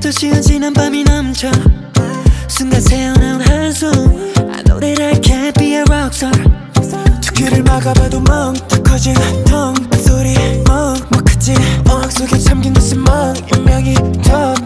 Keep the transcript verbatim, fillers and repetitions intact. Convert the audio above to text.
또 쉬운 지난 밤이 넘쳐 순간 새어나온 한숨 I know that I can't be a rockstar 두 귀를 막아봐도 멍 커진 텅 소리 멍 뭐 크지 어항 속에 잠긴 웃음 멍 인명이 더